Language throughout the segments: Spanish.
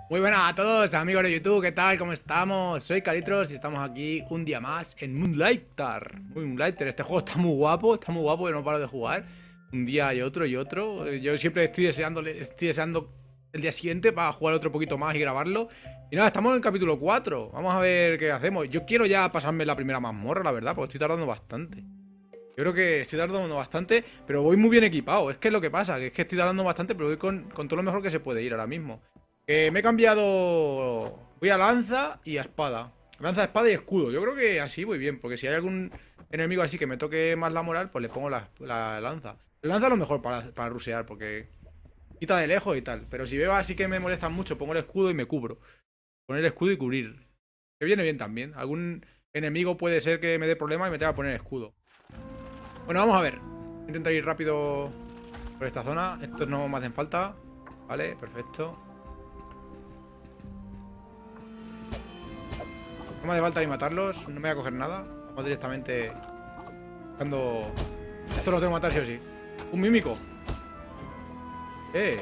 Muy buenas a todos, amigos de YouTube, ¿qué tal? ¿Cómo estamos? Soy Calitros y estamos aquí un día más en Moonlighter. Moonlighter, este juego está muy guapo y no paro de jugar. Un día y otro y otro. Yo siempre estoy deseando el día siguiente para jugar otro poquito más y grabarlo. Y nada, estamos en el capítulo 4. Vamos a ver qué hacemos. Yo quiero ya pasarme la primera mazmorra, la verdad, porque estoy tardando bastante. Yo creo que estoy tardando bastante, pero voy muy bien equipado. Es que es lo que pasa, que es que estoy tardando bastante, pero voy con todo lo mejor que se puede ir ahora mismo. Me he cambiado. Voy a lanza y a espada. Lanza, espada y escudo. Yo creo que así voy bien, porque si hay algún enemigo así que me toque más la moral, pues le pongo la lanza. La lanza es lo mejor para rushear, porque quita de lejos y tal. Pero si veo así que me molestan mucho, pongo el escudo y me cubro. Poner el escudo y cubrir. Que viene bien también. Algún enemigo puede ser que me dé problema y me tenga que poner escudo. Bueno, vamos a ver. Intento ir rápido por esta zona. Estos no me hacen falta. Vale, perfecto. No me hace falta ni matarlos. No me voy a coger nada. Vamos directamente. Cuando. Esto lo tengo que matar sí o sí. Un mímico. Eh.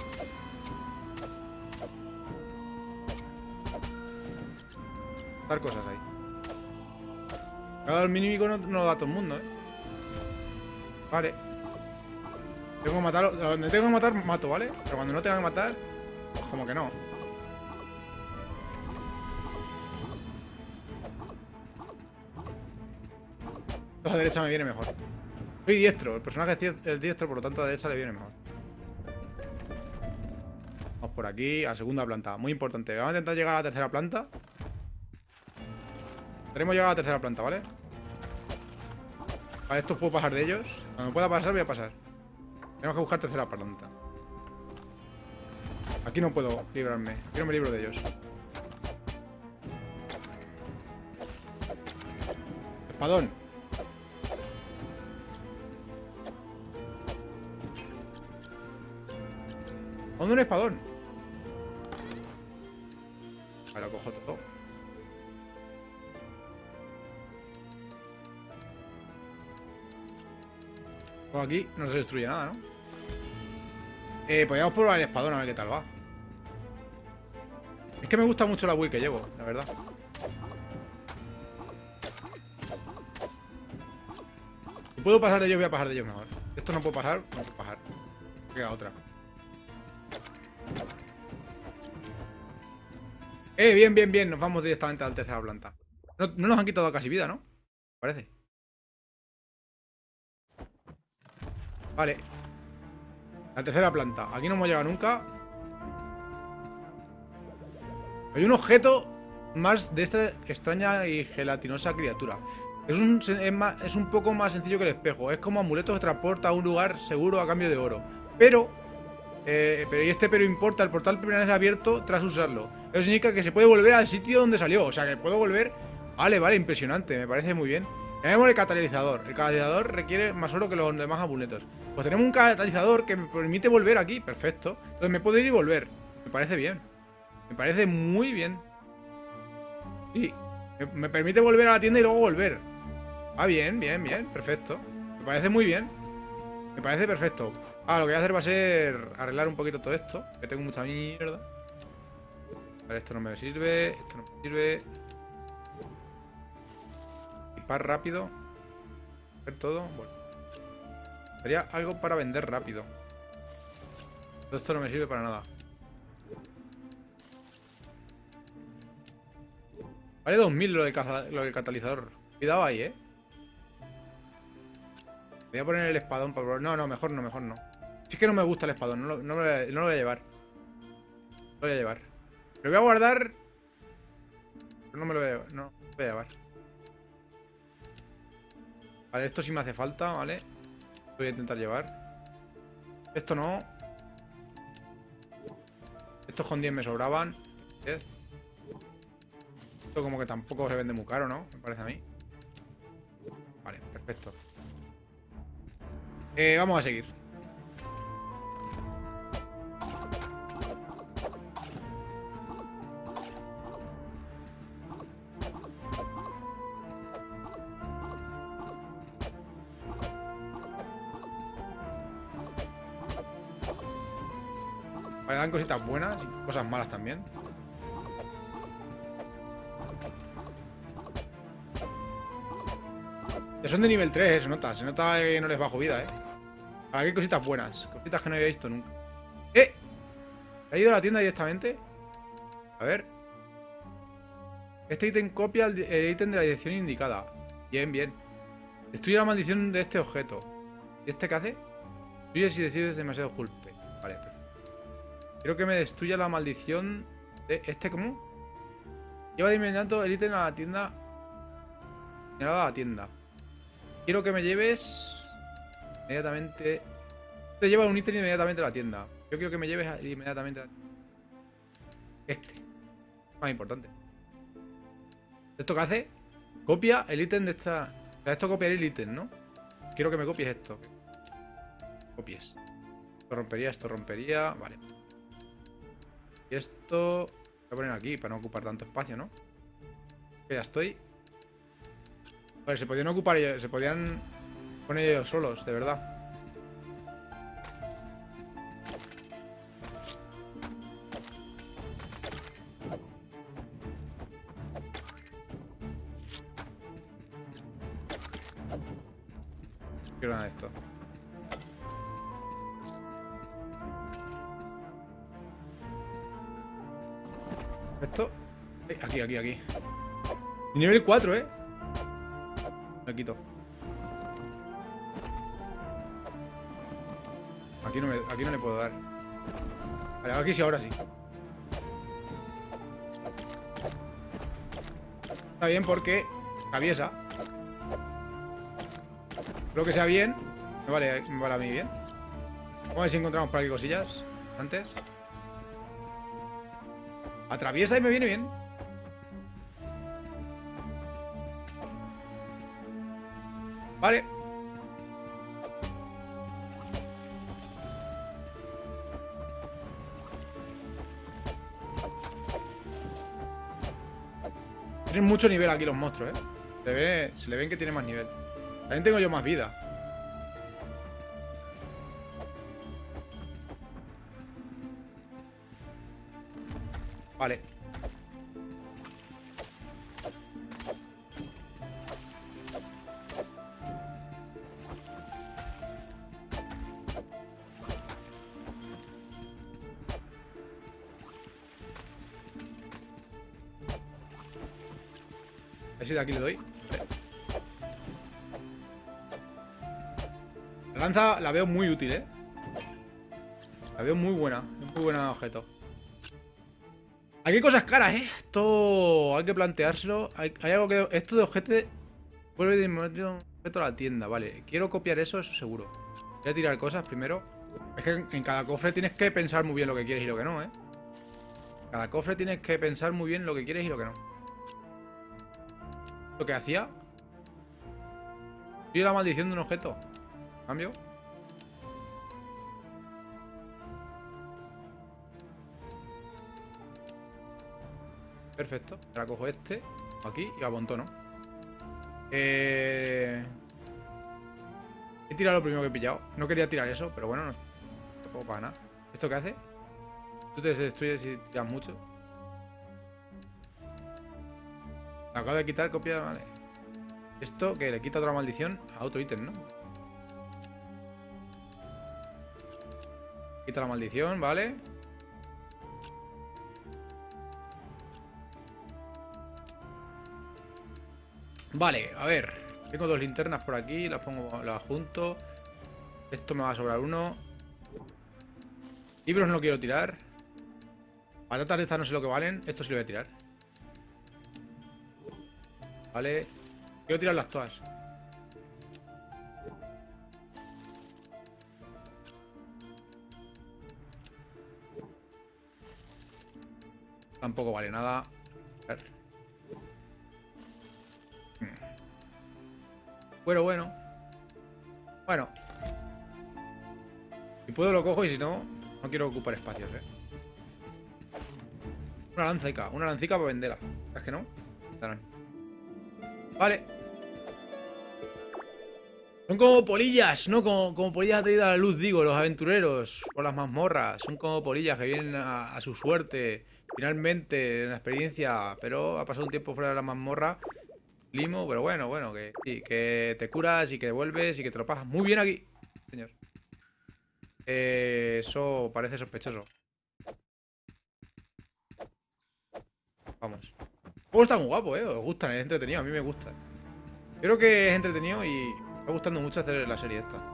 Matar cosas ahí. Cada mímico no lo da a todo el mundo, Vale. Tengo que matarlo. Donde tengo que matar, mato, ¿vale? Pero cuando no tenga que matar, pues como que no. A la derecha me viene mejor. Soy diestro. El personaje es diestro, por lo tanto a la derecha le viene mejor. Vamos por aquí, a segunda planta. Muy importante. Vamos a intentar llegar a la tercera planta. Tenemos llegado a la tercera planta, ¿vale? Vale, esto puedo pasar de ellos. Cuando pueda pasar, voy a pasar. Tenemos que buscar tercera planta. Aquí no puedo librarme. Aquí no me libro de ellos. Espadón. ¿Dónde un espadón? Vale, lo cojo todo. Pues aquí no se destruye nada, ¿no? Podríamos probar el espadón a ver qué tal va. Es que me gusta mucho la build que llevo, la verdad. Si puedo pasar de ellos, voy a pasar de ellos mejor. Esto no puedo pasar, no puedo pasar. Queda otra. Bien, bien, bien. Nos vamos directamente a la tercera planta. No nos han quitado casi vida, ¿no? Parece. Vale. La tercera planta. Aquí no hemos llegado nunca. Hay un objeto más de esta extraña y gelatinosa criatura. Es un poco más sencillo que el espejo. Es como amuleto que transporta a un lugar seguro a cambio de oro. Pero importa, el portal permanece abierto tras usarlo. Eso significa que se puede volver al sitio donde salió. O sea, que puedo volver. Vale, vale, impresionante, me parece muy bien. Tenemos el catalizador. El catalizador requiere más oro que los demás amuletos. Pues tenemos un catalizador que me permite volver aquí. Perfecto. Entonces me puedo ir y volver. Me parece bien. Me parece muy bien. Sí. Me permite volver a la tienda y luego volver. Ah, bien, bien, bien. Perfecto. Me parece muy bien. Me parece perfecto. Ah, lo que voy a hacer va a ser arreglar un poquito todo esto. Que tengo mucha mierda. Vale, esto no me sirve. Esto no me sirve. Equipar rápido. Ver todo. Bueno. Sería algo para vender rápido. Todo esto no me sirve para nada. Vale 2000 lo del catalizador. Cuidado ahí, Voy a poner el espadón para probar. No, no, mejor no, mejor no. Si es que no me gusta el espadón, no lo voy a llevar. Lo voy a llevar. Lo voy a guardar. Pero no me lo voy a llevar. No, lo voy a llevar. Vale, esto sí me hace falta, ¿vale? Lo voy a intentar llevar. Esto no. Estos con 10 me sobraban. 10. Esto como que tampoco se vende muy caro, ¿no? Me parece a mí. Vale, perfecto. Vamos a seguir. Vale, dan cositas buenas y cosas malas también. Ya son de nivel 3, se nota. Se nota que no les bajo vida, Ahora hay cositas buenas. Cositas que no había visto nunca. ¿He ido a la tienda directamente? A ver. Este ítem copia el ítem de la dirección indicada. Bien, bien. Destruye la maldición de este objeto. ¿Y este qué hace? Destruye si decides demasiado golpe. Vale, perfecto. Quiero que me destruya la maldición de este, ¿cómo? Lleva de inmediato el ítem a la tienda. Señalado a la tienda. Quiero que me lleves inmediatamente. Te lleva un ítem inmediatamente a la tienda. Yo quiero que me lleves inmediatamente a este. Más importante. ¿Esto qué hace? Copia el ítem de esta. O sea, esto copiaría el ítem, ¿no? Quiero que me copies esto. Copies. Esto rompería. Vale. Y esto. Voy a poner aquí para no ocupar tanto espacio, ¿no? Que ya estoy. Vale, se podían ocupar ellos. Se podían poner ellos solos, de verdad. No quiero nada de esto. Esto. Aquí. Nivel 4, Me quito. Aquí no le puedo dar. Vale, aquí sí, ahora sí. Está bien porque atraviesa. Creo que sea bien. Me vale a mí bien. Vamos a ver si encontramos por aquí cosillas antes. Atraviesa y me viene bien. Vale. Tienen mucho nivel aquí los monstruos, Se le ven que tiene más nivel. También tengo yo más vida. Vale. A ver si de aquí le doy. Vale. La lanza la veo muy útil, La veo muy buena. Es muy buen objeto. Aquí hay cosas caras, Esto hay que planteárselo. Hay algo que... Esto de objeto... Vuelve de inmediato un objeto a la tienda. Vale, quiero copiar eso seguro. Voy a tirar cosas primero. Es que en cada cofre tienes que pensar muy bien lo que quieres y lo que no, Cada cofre tienes que pensar muy bien lo que quieres y lo que no. Lo que hacía... Soy la maldición de un objeto. Cambio. Perfecto. Ahora cojo este. Aquí y amontono. He tirado lo primero que he pillado. No quería tirar eso, pero bueno, no tampoco para nada. ¿Esto qué hace? Tú te destruyes si tiras mucho. Lo acabo de quitar, copia, vale. Esto que le quita otra maldición a otro ítem, ¿no? Quita la maldición, vale. Vale, a ver. Tengo dos linternas por aquí, las pongo, las junto. Esto me va a sobrar uno. Libros no quiero tirar. Patatas de estas no sé lo que valen. Esto sí lo voy a tirar. Vale. Quiero tirarlas todas. Tampoco vale nada. A ver. Bueno. Si puedo lo cojo y si no, no quiero ocupar espacios, Una lancica para venderla. ¿Es que no? Vale. Son como polillas, ¿no? Como polillas atraídas a la luz, digo, los aventureros por las mazmorras. Son como polillas que vienen a su suerte, finalmente, en la experiencia. Pero ha pasado un tiempo fuera de la mazmorra. Limo, pero bueno, que, sí, que te curas y que vuelves y que te lo pasas muy bien aquí, señor. Eso parece sospechoso. Vamos. El juego está muy guapo, ¿eh? Os gusta, es entretenido, a mí me gusta. Creo que es entretenido y me está gustando mucho hacer la serie esta.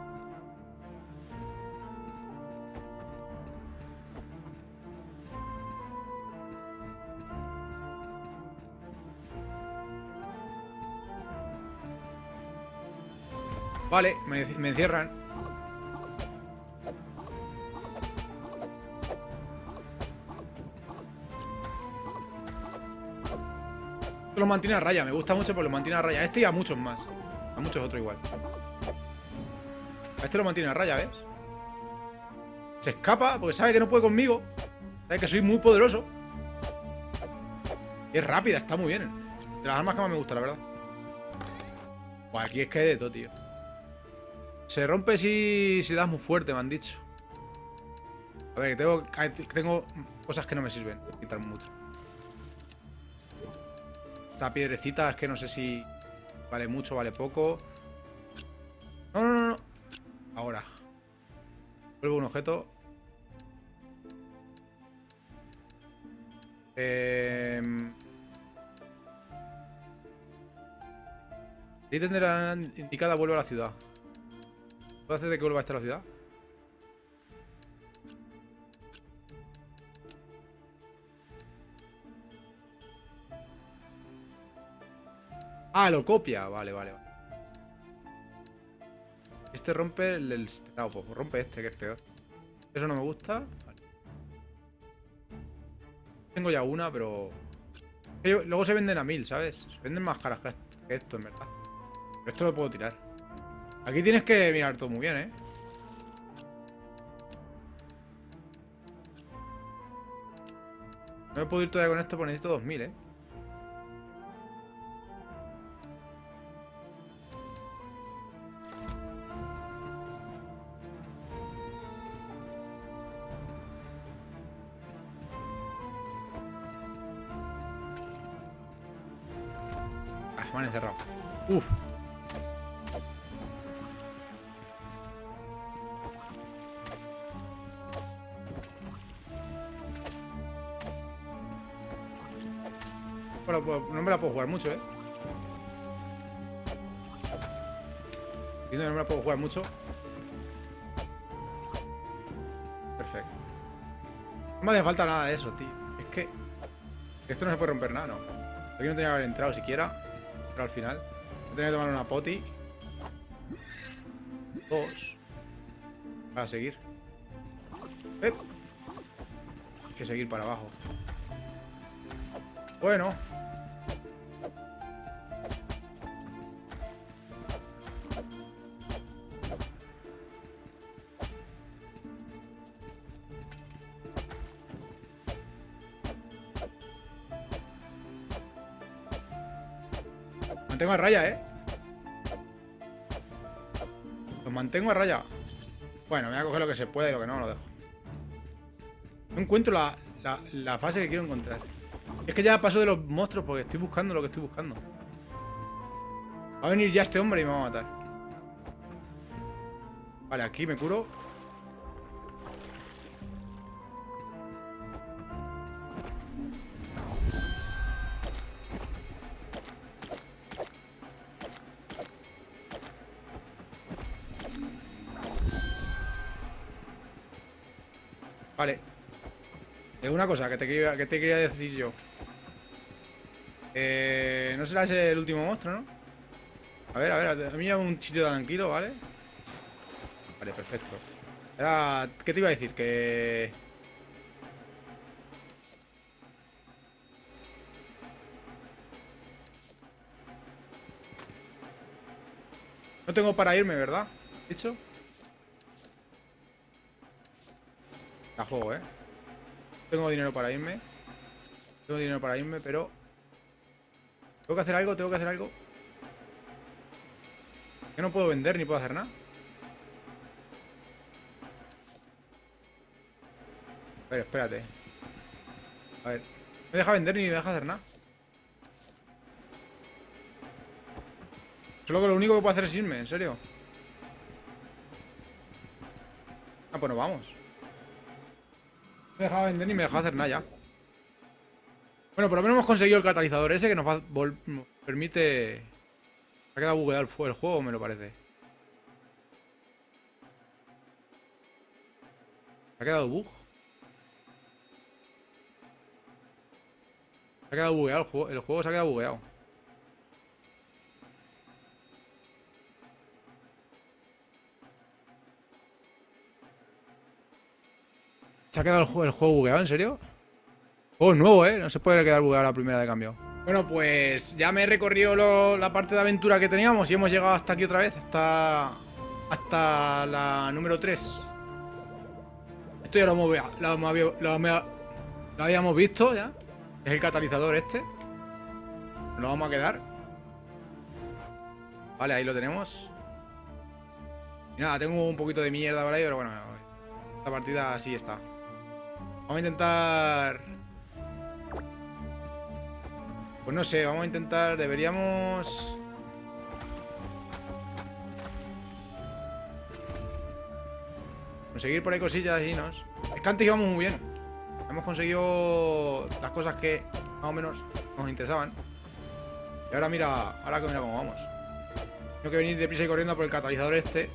Vale, me encierran. Lo mantiene a raya, me gusta mucho porque lo mantiene a raya. A este y a muchos más. A muchos otros igual. A este lo mantiene a raya, ¿ves? Se escapa porque sabe que no puede conmigo. Sabe que soy muy poderoso. Y es rápida, está muy bien. De las armas que más me gusta, la verdad. Buah, aquí es que hay de todo, tío. Se rompe si das muy fuerte, me han dicho. A ver, tengo cosas que no me sirven. Quitar mucho. Esta piedrecita es que no sé si vale mucho, vale poco. No. Ahora. Vuelvo un objeto. El ítem de la indicada vuelve a la ciudad. ¿Puedo hacer de que vuelva a estar la ciudad? Ah, lo copia. Vale. Este rompe el del... No, pues rompe este, que es peor. Eso no me gusta. Vale. Tengo ya una, pero... Luego se venden a 1000, ¿sabes? Se venden más caras que esto, en verdad. Pero esto lo puedo tirar. Aquí tienes que mirar todo muy bien, ¿eh? No me puedo ir todavía con esto porque necesito 2000, ¿eh? Ah, me han encerrado. Uf. Bueno, pues no me la puedo jugar mucho, ¿eh? Entiendo que no me la puedo jugar mucho. Perfecto. No me hace falta nada de eso, tío. Es que esto no se puede romper nada, ¿no? Aquí no tenía que haber entrado siquiera. Pero al final tenía que tomar una poti. 2. Para seguir. Hay que seguir para abajo. Bueno. Mantengo a raya, ¿eh? Los mantengo a raya. Bueno, me voy a coger lo que se puede y lo que no lo dejo. No encuentro la fase que quiero encontrar. Es que ya paso de los monstruos porque estoy buscando lo que estoy buscando. Va a venir ya este hombre y me va a matar. Vale, aquí me curo. Vale. Es una cosa que te quería decir yo. No será ese el último monstruo, ¿no? A ver, a mí llama un sitio tranquilo, ¿vale? Vale, perfecto. ¿Qué te iba a decir? Que... No tengo para irme, ¿verdad? ¿Dicho? La juego, ¿eh? Tengo dinero para irme. Tengo dinero para irme, pero... Tengo que hacer algo. Que no puedo vender ni puedo hacer nada. A ver, espérate. A ver. No me deja vender ni me deja hacer nada. Solo que lo único que puedo hacer es irme, en serio. Ah, pues nos vamos. No me dejaba vender ni me dejaba hacer nada ya. Bueno, por lo menos hemos conseguido el catalizador ese que nos permite... Ha quedado bugueado el juego, me lo parece. ¿Ha quedado bug? Se ha quedado bugueado el juego. El juego se ha quedado bugueado. ¿Se ha quedado el juego bugueado? ¿En serio? Juego nuevo, ¿eh? No se puede quedar bugueado a la primera de cambio. Bueno, pues ya me he recorrido la parte de aventura que teníamos y hemos llegado hasta aquí otra vez. Hasta la número 3. Esto ya lo habíamos visto ya. Es el catalizador este. Nos lo vamos a quedar. Vale, ahí lo tenemos. Y nada, tengo un poquito de mierda por ahí, pero bueno, esta partida así está. Vamos a intentar... Pues no sé, vamos a intentar... Deberíamos... conseguir por ahí cosillas y nos... Es que antes íbamos muy bien. Hemos conseguido las cosas que más o menos nos interesaban. Y ahora mira cómo vamos. Tengo que venir deprisa y corriendo por el catalizador este.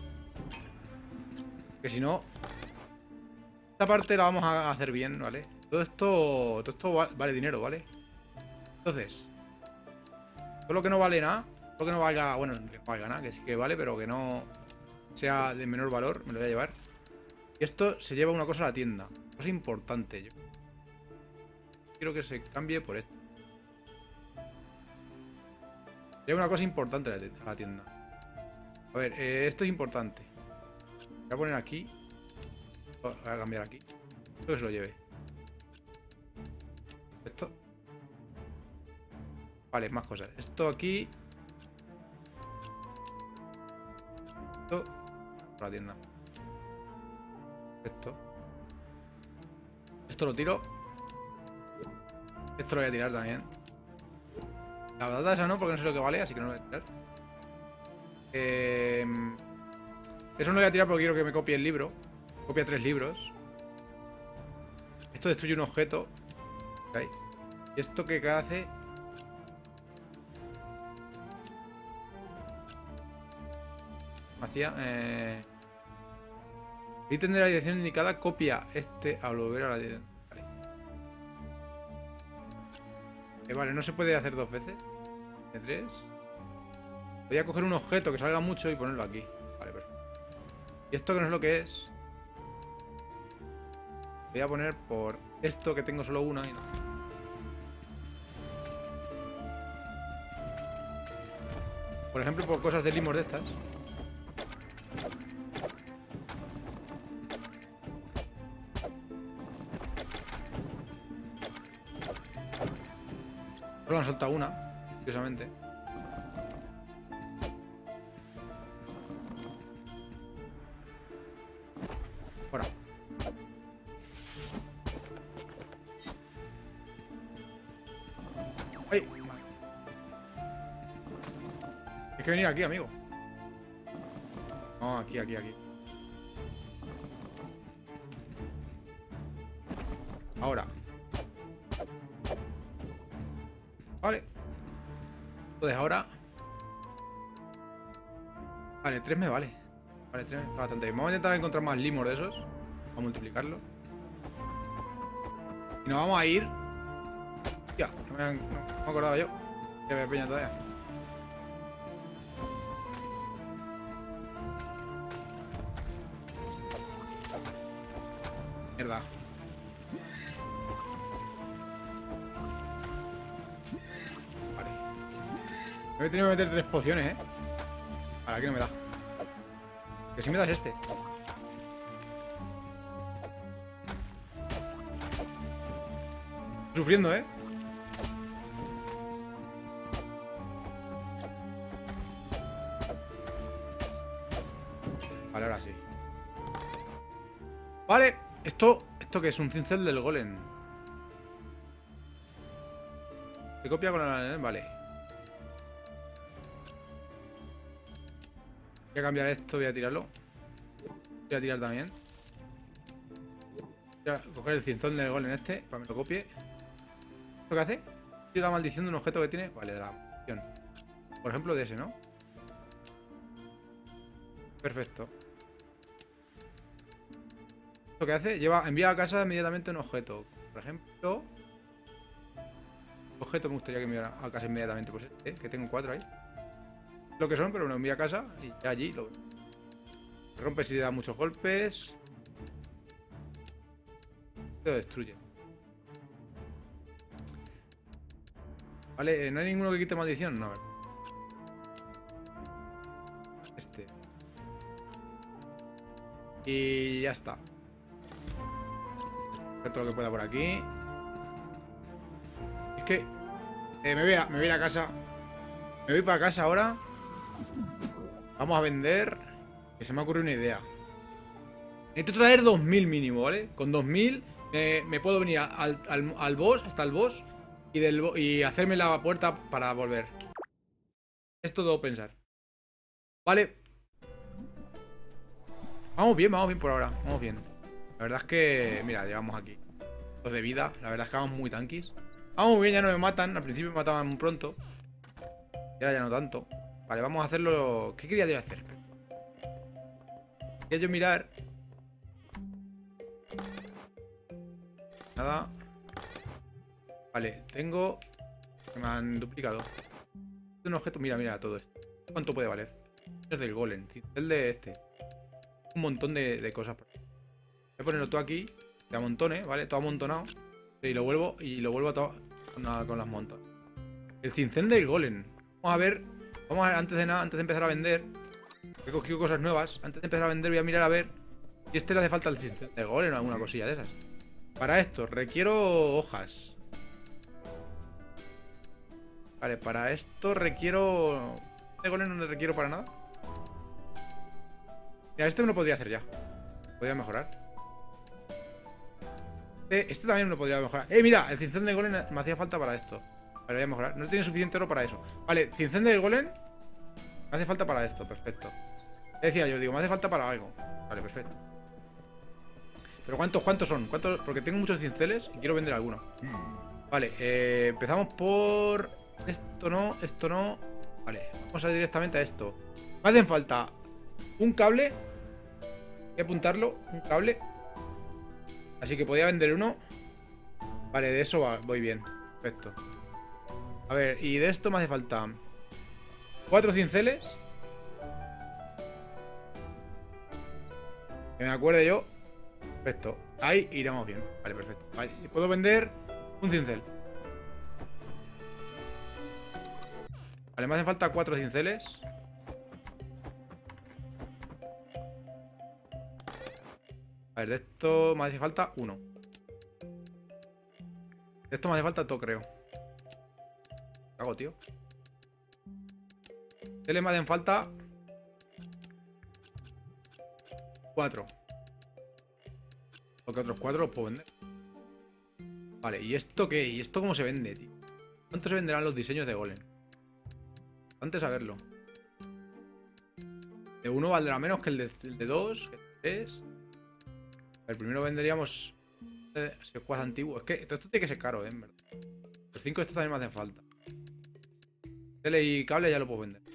Que si no... Esta parte la vamos a hacer bien, ¿vale? Todo esto vale dinero, ¿vale? Entonces... Todo lo que no vale nada... Todo lo que no valga... Bueno, que no valga nada, que sí que vale, pero que no sea de menor valor, me lo voy a llevar. Y esto se lleva una cosa a la tienda. Cosa importante. Yo quiero que se cambie por esto. Lleva una cosa importante a la tienda. A ver, esto es importante. Voy a poner aquí. Voy a cambiar aquí. Esto que se lo lleve. Esto. Vale, más cosas. Esto aquí. Esto. Por la tienda. Esto lo tiro. Esto lo voy a tirar también. La batata esa no, porque no sé lo que vale, así que no lo voy a tirar. Eso no lo voy a tirar porque quiero que me copie el libro. Copia 3 libros. Esto destruye un objeto. Okay. ¿Y esto qué hace? Hacía... ítem de la dirección indicada, copia este al volver a la dirección. Vale, no se puede hacer 2 veces. De 3. Voy a coger un objeto que salga mucho y ponerlo aquí. Vale, perfecto. ¿Y esto que no es lo que es? Voy a poner por esto que tengo solo una y no. Por ejemplo, por cosas de limos de estas. Solo han soltado una, curiosamente. Ahora. ¡Ay! Vale. Hay que venir aquí, amigo. No, aquí. Ahora. Vale. Entonces ahora... Vale, 3 me vale. Vale, 3 está bastante bien. Vamos a intentar encontrar más limos de esos. Vamos a multiplicarlo. Y nos vamos a ir... Hostia, no me acordaba yo. Que había peña todavía. Mierda. Me he tenido que meter 3 pociones, ¿eh? Vale, aquí no me da. Que si me das este. Estoy sufriendo, ¿eh? Vale, ¿esto qué es? Un cincel del golem. Se copia con la... Vale. Voy a cambiar esto, voy a tirarlo. Voy a tirar también. Voy a coger el cincel del golem este, para que me lo copie. ¿Esto qué hace? Tira la maldición de un objeto que tiene. Vale, de la maldición. Por ejemplo, de ese, ¿no? Perfecto. ¿Esto qué hace? Envía a casa inmediatamente un objeto. Por ejemplo... ¿Qué objeto me gustaría que me enviara a casa inmediatamente? Pues este, que tengo 4 ahí. Lo que son, pero lo envía a casa y ya allí lo... Rompe si te da muchos golpes. Lo destruye. Vale, ¿no hay ninguno que quite maldición? No. Este. Y ya está. Todo lo que pueda por aquí. Es que me voy a ir a casa. Me voy para casa ahora. Vamos a vender. Que se me ha ocurrido una idea. Necesito traer 2000 mínimo, ¿vale? Con 2000 me puedo venir al boss, hasta el boss. Y hacerme la puerta para volver. Esto debo pensar. Vale. Vamos bien por ahora. Vamos bien. La verdad es que, mira, llevamos aquí 2 de vida. La verdad es que vamos muy tanquis. Vamos muy bien, ya no me matan. Al principio me mataban muy pronto. Y ahora ya no tanto. Vale, vamos a hacerlo. ¿Qué quería yo hacer? Quería yo mirar. Nada. Vale, tengo... Que me han duplicado. Un objeto, mira todo esto. ¿Cuánto puede valer? Es del golem, el de este. Un montón de cosas. Voy a ponerlo todo aquí. De amontones, ¿vale? Todo amontonado. Y lo vuelvo a todo con las montas. El cincel del golem. Vamos a ver. Antes de empezar a vender. He cogido cosas nuevas. Antes de empezar a vender voy a mirar a ver. Y este le hace falta el cincel del golem o alguna cosilla de esas. Para esto requiero hojas. Vale, para esto requiero... ¿De golem no le requiero para nada? Mira, este me lo podría hacer ya. Podría mejorar. Este también me lo podría mejorar. Mira, el cincel de golem me hacía falta para esto. Vale, voy a mejorar. No tiene suficiente oro para eso. Vale, cincel de golem me hace falta para esto, perfecto. Decía yo, digo, me hace falta para algo. Vale, perfecto. Pero ¿cuántos son? Porque tengo muchos cinceles y quiero vender alguno. Vale, empezamos por... Esto no. Vale, vamos a ir directamente a esto. Me hacen falta un cable. Voy a apuntarlo, un cable. Así que podía vender uno. Vale, de eso voy bien. Perfecto. A ver, y de esto me hace falta 4 cinceles. Que me acuerde yo. Perfecto. Ahí iremos bien. Vale, perfecto. Ahí. Y puedo vender un cincel. Vale, me hacen falta 4 cinceles. A ver, de esto me hace falta 1. De esto me hace falta todo, creo. ¿Qué hago, tío? Cinceles me hacen falta 4. Porque otros 4 los puedo vender. Vale, ¿y esto qué? ¿Y esto cómo se vende, tío? ¿Cuánto se venderán los diseños de golem? Antes saberlo. De 1 valdrá menos que el de 2, que el de 3. El primero venderíamos secuaz antiguo. Es que esto tiene que ser caro, en verdad. Los 5 estos también me hacen falta. Tele y cable ya lo puedo vender.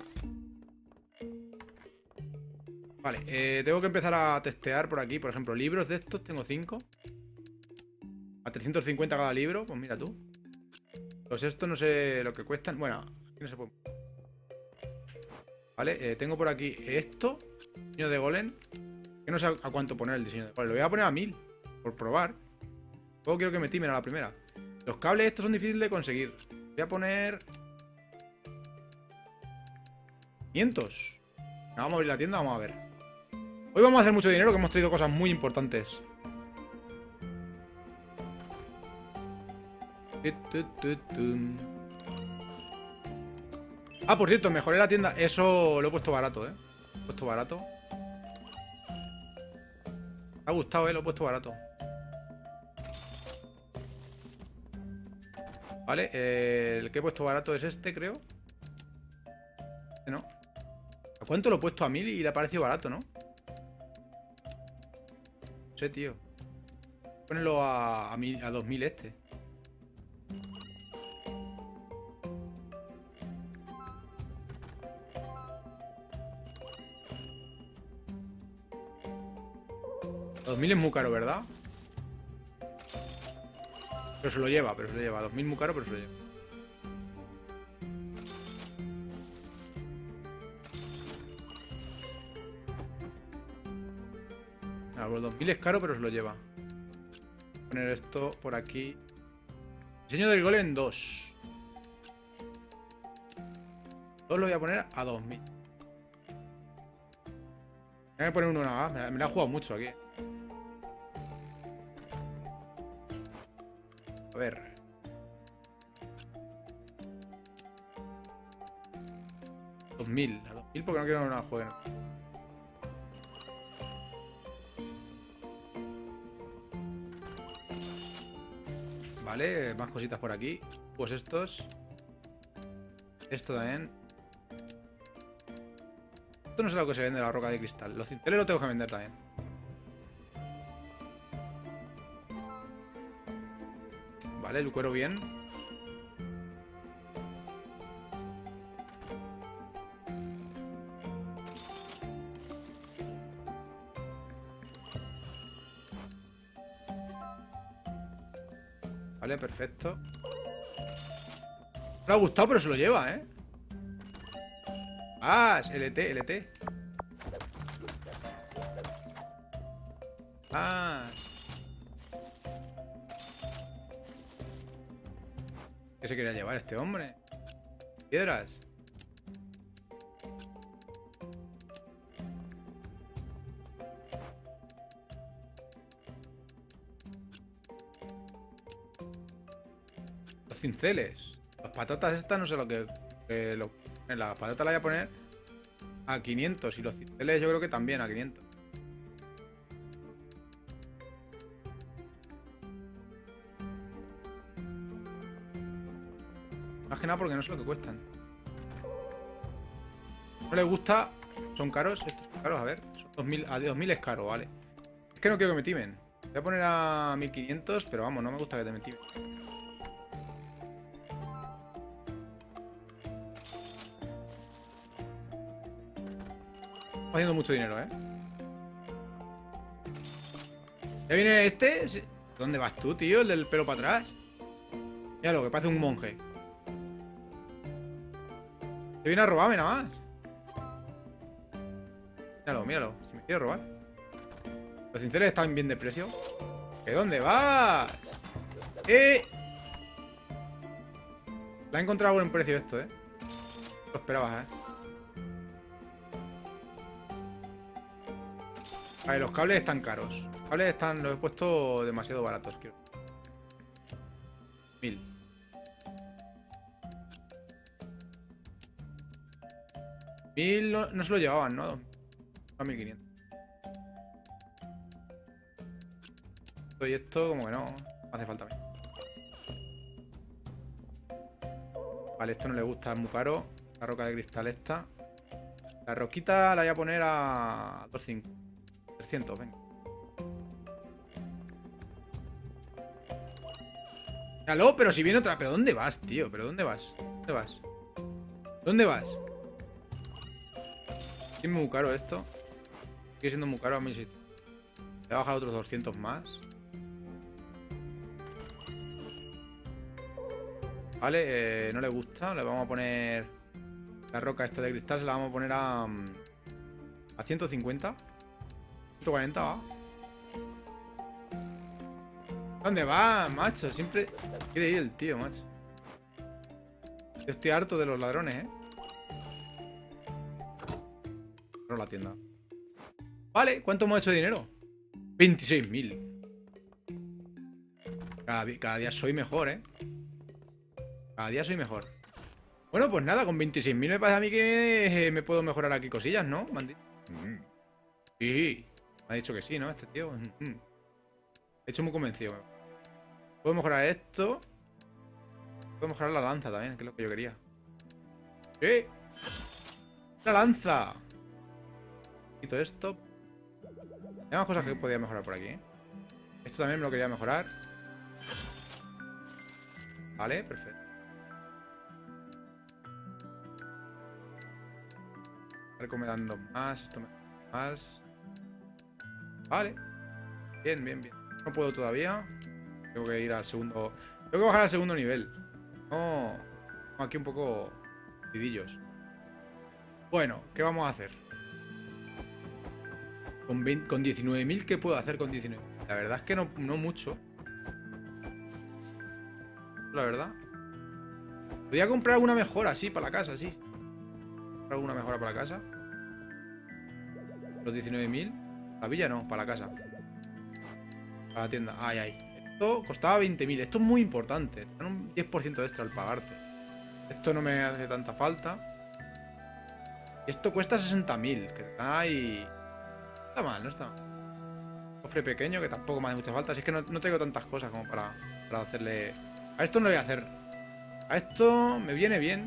Vale, tengo que empezar a testear por aquí. Por ejemplo, libros de estos tengo 5. A 350 cada libro. Pues mira tú. Los estos no sé lo que cuestan. Bueno, aquí no se puede. Vale, tengo por aquí esto. Diseño de golem. Que no sé a cuánto poner el diseño de golem. Lo voy a poner a 1000. Por probar. Luego quiero que me timen a la primera. Los cables estos son difíciles de conseguir. Voy a poner 500. Vamos a abrir la tienda, vamos a ver. Hoy vamos a hacer mucho dinero, que hemos traído cosas muy importantes. Ah, por cierto, mejoré la tienda. Eso lo he puesto barato, Lo he puesto barato. Me ha gustado, lo he puesto barato. Vale, el que he puesto barato es este, creo. Este no. ¿A cuánto lo he puesto? A 1000 y le ha parecido barato, ¿no? No sé, tío. Ponelo a 2000 este. A 2000 es muy caro, ¿verdad? Pero se lo lleva, 2000 muy caro, pero se lo lleva. Los 2000 es caro, pero se lo lleva. Voy a poner esto por aquí. Diseño del golem 2. 2 lo voy a poner a 2000. Voy a poner uno nada más. Me la he jugado mucho aquí. A ver. A 2000 porque no quiero que no la jueguen. Vale, más cositas por aquí. Pues estos. Esto también. Esto no sé lo que se vende, la roca de cristal. Los cinceles los tengo que vender también. Vale, el cuero bien. Vale, perfecto. Me ha gustado, pero se lo lleva, ¿eh? Ah, es LT. Ah. ¿Qué se quería llevar este hombre? Piedras. Los cinceles. Las patatas estas no sé lo que... las patatas las voy a poner a 500. Y los cinceles yo creo que también a 500. Más que nada porque no sé lo que cuestan. No les gusta. Son caros. Estos son caros, a ver. Son 2000, a 2000 es caro, vale. Es que no quiero que me timen. Voy a poner a 1500, pero vamos, no me gusta que te me timen. Estamos haciendo mucho dinero, ¿eh? ¿Ya viene este? ¿Dónde vas tú, tío? El del pelo para atrás. Míralo, que parece un monje. Te viene a robarme nada más. Míralo. Si me quiere robar. Los cinceles están bien de precio. ¿Que dónde vas? La he encontrado a buen precio esto, ¿eh? Lo esperabas, ¿eh? Vale, los cables están caros. Los cables están... Los he puesto demasiado baratos, quiero. 1000. 1000 no se lo llevaban, ¿no? A 1500. Y esto como que no hace falta a mí. Vale, esto no le gusta, es muy caro. La roca de cristal esta. La roquita la voy a poner a 250. 300, venga. Aló, pero si viene otra... ¿Pero dónde vas, tío? ¿Pero dónde vas? ¿Dónde vas? ¿Dónde vas? Es muy caro esto. Sigue siendo muy caro a mí. Voy a bajar otros 200 más. Vale, no le gusta. Le vamos a poner la roca esta de cristal. Se la vamos a poner a 150. 140 va. ¿Dónde va, macho? Siempre quiere ir el tío, macho. Yo estoy harto de los ladrones, ¿eh? No la tienda. Vale, ¿cuánto hemos hecho de dinero? 26.000. Cada día soy mejor, ¿eh? Cada día soy mejor. Bueno, pues nada, con 26.000 me parece a mí que me puedo mejorar aquí cosillas, ¿no? Sí. Me ha dicho que sí, ¿no? Este tío. De hecho, muy convencido. Puedo mejorar esto. Puedo mejorar la lanza también, que es lo que yo quería. ¡Eh! ¡La lanza! Quito esto. Hay más cosas que podía mejorar por aquí, ¿eh? Esto también me lo quería mejorar. Vale, perfecto. Arco me dan 2 más. Esto me da más. Vale. Bien, bien, bien. No puedo todavía. Tengo que ir al segundo. Tengo que bajar al segundo nivel. No. Aquí un poco tidillos. Bueno, ¿qué vamos a hacer? Con 19.000, ¿qué puedo hacer con 19.000? La verdad es que no mucho. La verdad. Podría comprar alguna mejora, sí, para la casa, sí. Comprar alguna mejora para la casa. Los 19.000. La villa no, para la casa. Para la tienda. Ay, ay. Esto costaba 20.000. Esto es muy importante. Tener un 10% extra al pagarte. Esto no me hace tanta falta. Esto cuesta 60.000. Que ay. No está mal, no está mal. Cofre pequeño que tampoco me hace mucha falta. Si es que no tengo tantas cosas como para hacerle. A esto no lo voy a hacer. A esto me viene bien.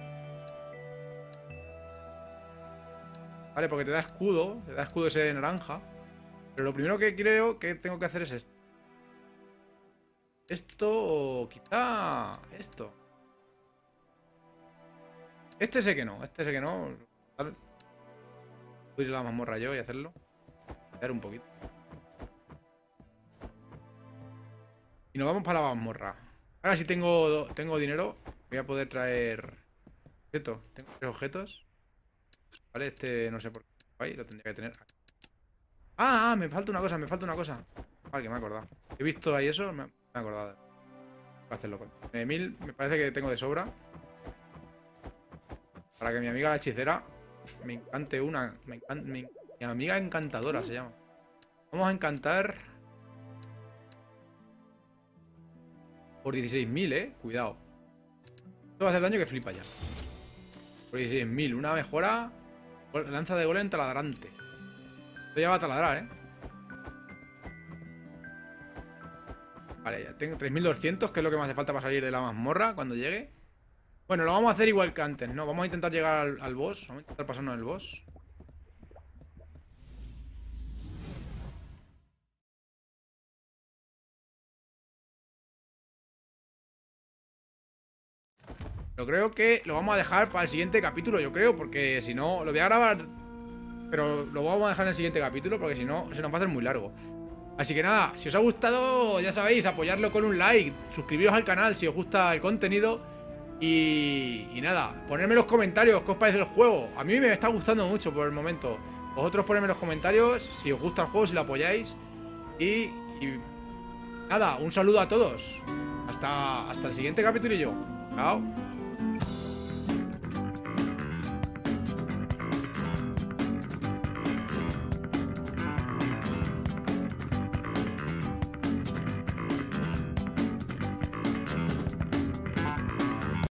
Vale, porque te da escudo. Te da escudo ese de naranja. Pero lo primero que creo que tengo que hacer es esto. Esto o quizá esto. Este sé que no. Este sé que no. Voy a ir a la mazmorra yo y hacerlo. Hacer un poquito. Y nos vamos para la mazmorra. Ahora sí tengo dinero. Voy a poder traer objetos. Tengo 3 objetos. Vale, este no sé por qué. Ahí lo tendría que tener. Ah, me falta una cosa, me falta una cosa. Vale, que me he acordado. He visto ahí eso, me he acordado. Voy a hacerlo con 9.000. Me parece que tengo de sobra. Para que mi amiga la hechicera me encante una. Mi amiga encantadora se llama. Vamos a encantar. Por 16.000, cuidado. Esto va a hacer daño que flipa ya. Por 16.000, una mejora. Lanza de golem taladrante. Esto ya va a taladrar, Vale, ya tengo 3.200, que es lo que me hace falta para salir de la mazmorra cuando llegue. Bueno, lo vamos a hacer igual que antes, ¿no? Vamos a intentar llegar al boss. Vamos a intentar pasarnos el boss. Yo creo que lo vamos a dejar para el siguiente capítulo, yo creo, porque si no, lo voy a grabar, pero lo vamos a dejar en el siguiente capítulo, porque si no, se nos va a hacer muy largo. Así que nada, si os ha gustado, ya sabéis, apoyarlo con un like, suscribiros al canal si os gusta el contenido y nada, ponedme en los comentarios qué os parece el juego. A mí me está gustando mucho por el momento. Vosotros ponedme en los comentarios si os gusta el juego, si lo apoyáis y nada, un saludo a todos. Hasta el siguiente capítulo y yo. Chao.